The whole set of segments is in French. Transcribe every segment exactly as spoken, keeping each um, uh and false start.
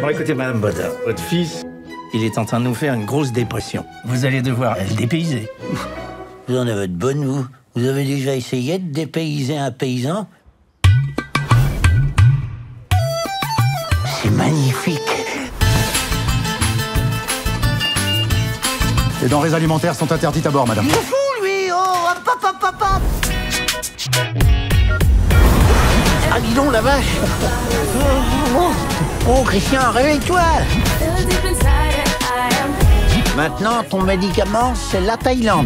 Bon, écoutez, Madame Bodin, votre fils, il est en train de nous faire une grosse dépression. Vous allez devoir le dépayser. Vous en avez de bonnes, vous. Vous avez déjà essayé de dépayser un paysan? C'est magnifique. Les denrées alimentaires sont interdites à bord, madame. Il est fou, lui. Oh, hop, hop, hop, hop, hop. Ah, dis donc, la vache. Oh, oh Christian, réveille-toi. Maintenant, ton médicament, c'est la Thaïlande.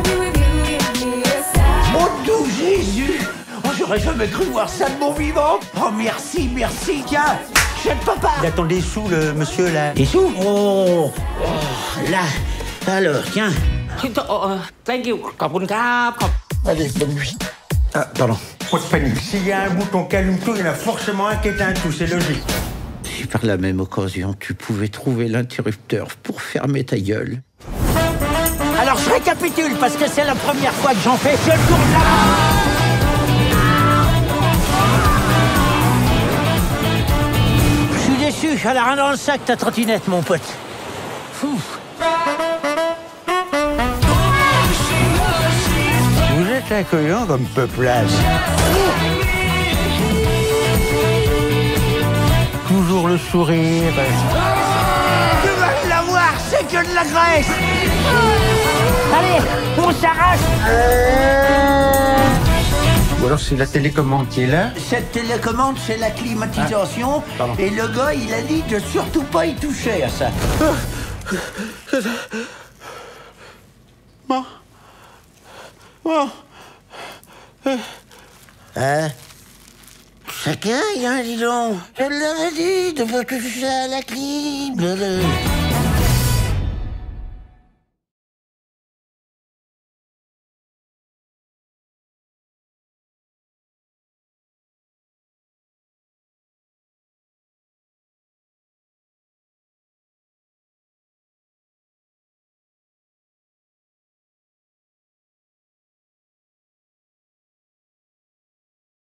Oh, doux Jésus! Oh, j'aurais jamais cru voir ça de mon vivant! Oh, merci, merci, tiens! Chef papa! Il attend des sous, le monsieur, là. Des sous? Oh, oh, là. Alors, tiens. Thank you. ขอบคุณครับขอบ Allez, bonne nuit. Ah, pardon. Pas de panique. S'il y a un bouton qui allume tout, il y en a forcément un qui éteint tout, c'est logique. Si par la même occasion, tu pouvais trouver l'interrupteur pour fermer ta gueule. Alors, je récapitule, parce que c'est la première fois que j'en fais. Je tourne là. Je suis déçu. Elle a rien dans le sac, ta trottinette, mon pote. Fou. Vous êtes accueillant comme peuplage. Toujours le sourire. Tu vas l'avoir, c'est que de la graisse. Allez, on s'arrache. Ou alors c'est la télécommande qui est là. Cette télécommande, c'est la climatisation. Ah, et le gars, il a dit de surtout pas y toucher à ça. Bon. Bon. Hein? Chacun, hein, dis donc. Je l'avais dit de pas toucher à la clim.